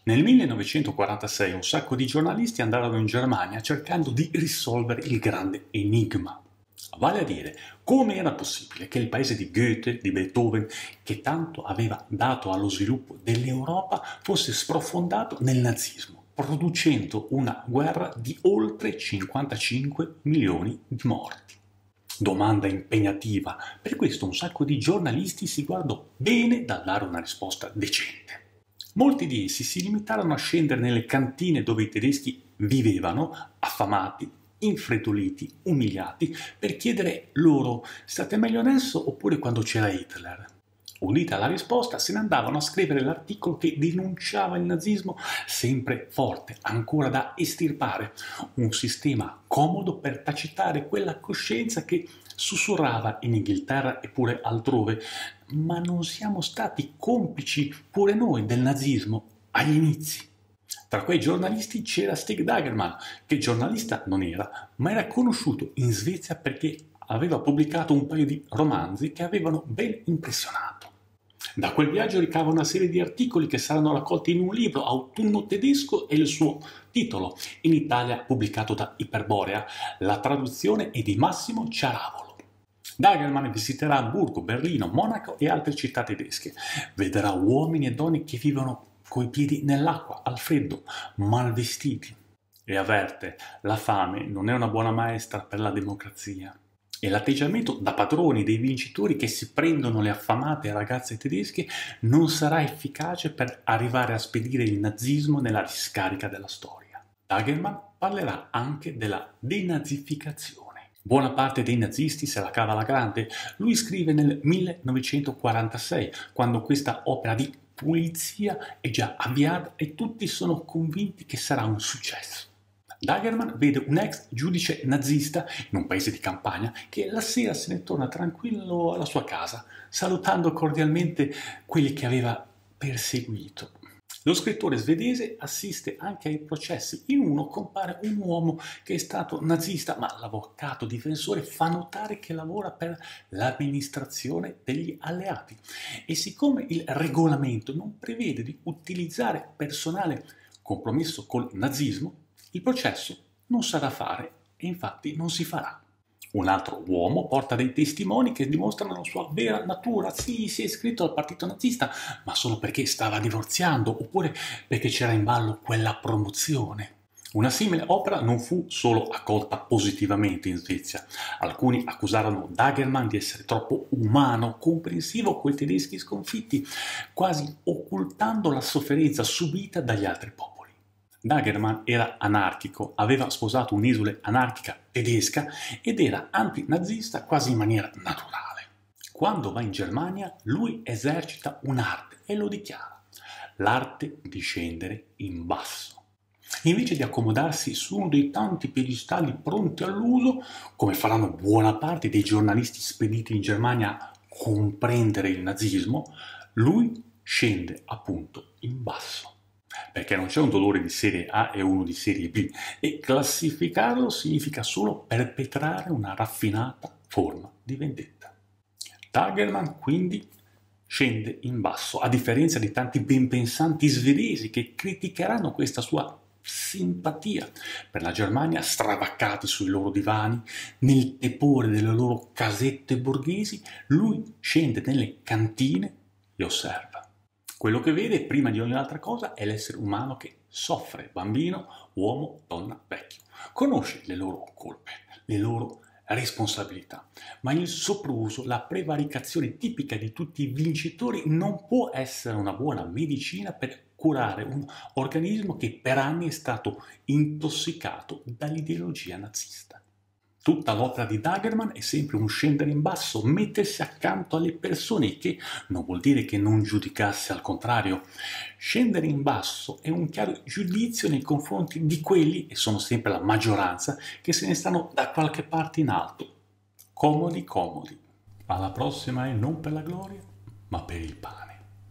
Nel 1946 un sacco di giornalisti andarono in Germania cercando di risolvere il grande enigma. Vale a dire, come era possibile che il paese di Goethe, di Beethoven, che tanto aveva dato allo sviluppo dell'Europa, fosse sprofondato nel nazismo, producendo una guerra di oltre 55 milioni di morti. Domanda impegnativa, per questo un sacco di giornalisti si guardò bene dal dare una risposta decente. Molti di essi si limitarono a scendere nelle cantine dove i tedeschi vivevano, affamati, infreddoliti, umiliati, per chiedere loro: state meglio adesso oppure quando c'era Hitler? Udita la risposta, se ne andavano a scrivere l'articolo che denunciava il nazismo, sempre forte, ancora da estirpare, un sistema comodo per tacitare quella coscienza che sussurrava in Inghilterra e pure altrove: ma non siamo stati complici pure noi del nazismo agli inizi? Tra quei giornalisti c'era Stig Dagerman, che giornalista non era, ma era conosciuto in Svezia perché aveva pubblicato un paio di romanzi che avevano ben impressionato. Da quel viaggio ricava una serie di articoli che saranno raccolti in un libro, Autunno tedesco, e il suo titolo, in Italia pubblicato da Iperborea. La traduzione è di Massimo Ciaravolo. Dagerman visiterà Hamburgo, Berlino, Monaco e altre città tedesche. Vedrà uomini e donne che vivono coi piedi nell'acqua, al freddo, mal vestiti. E avverte: la fame non è una buona maestra per la democrazia. E l'atteggiamento da padroni dei vincitori che si prendono le affamate ragazze tedesche non sarà efficace per arrivare a spedire il nazismo nella discarica della storia. Dagerman parlerà anche della denazificazione. Buona parte dei nazisti se la cava alla grande. Lui scrive nel 1946, quando questa opera di pulizia è già avviata e tutti sono convinti che sarà un successo. Dagerman vede un ex giudice nazista in un paese di campagna che la sera se ne torna tranquillo alla sua casa, salutando cordialmente quelli che aveva perseguito. Lo scrittore svedese assiste anche ai processi. In uno compare un uomo che è stato nazista, ma l'avvocato difensore fa notare che lavora per l'amministrazione degli alleati. E siccome il regolamento non prevede di utilizzare personale compromesso col nazismo, il processo non sa da fare e infatti non si farà. Un altro uomo porta dei testimoni che dimostrano la sua vera natura. Sì, si è iscritto al partito nazista, ma solo perché stava divorziando oppure perché c'era in ballo quella promozione. Una simile opera non fu solo accolta positivamente in Svezia. Alcuni accusarono Dagerman di essere troppo umano, comprensivo coi tedeschi sconfitti, quasi occultando la sofferenza subita dagli altri popoli. Dagerman era anarchico, aveva sposato un'esule anarchica tedesca ed era antinazista quasi in maniera naturale. Quando va in Germania, lui esercita un'arte e lo dichiara: l'arte di scendere in basso. Invece di accomodarsi su uno dei tanti piedistalli pronti all'uso, come faranno buona parte dei giornalisti spediti in Germania a comprendere il nazismo, lui scende appunto in basso. Perché non c'è un dolore di serie A e uno di serie B, e classificarlo significa solo perpetrare una raffinata forma di vendetta. Dagerman quindi scende in basso, a differenza di tanti benpensanti svedesi che criticheranno questa sua simpatia per la Germania, stravaccati sui loro divani, nel tepore delle loro casette borghesi. Lui scende nelle cantine e osserva. Quello che vede prima di ogni altra cosa è l'essere umano che soffre, bambino, uomo, donna, vecchio. Conosce le loro colpe, le loro responsabilità, ma il sopruso, la prevaricazione tipica di tutti i vincitori non può essere una buona medicina per curare un organismo che per anni è stato intossicato dall'ideologia nazista. Tutta l'opera di Dagerman è sempre un scendere in basso, mettersi accanto alle persone, che non vuol dire che non giudicasse, al contrario. Scendere in basso è un chiaro giudizio nei confronti di quelli, e sono sempre la maggioranza, che se ne stanno da qualche parte in alto. Comodi, comodi. Alla prossima, e non per la gloria, ma per il pane.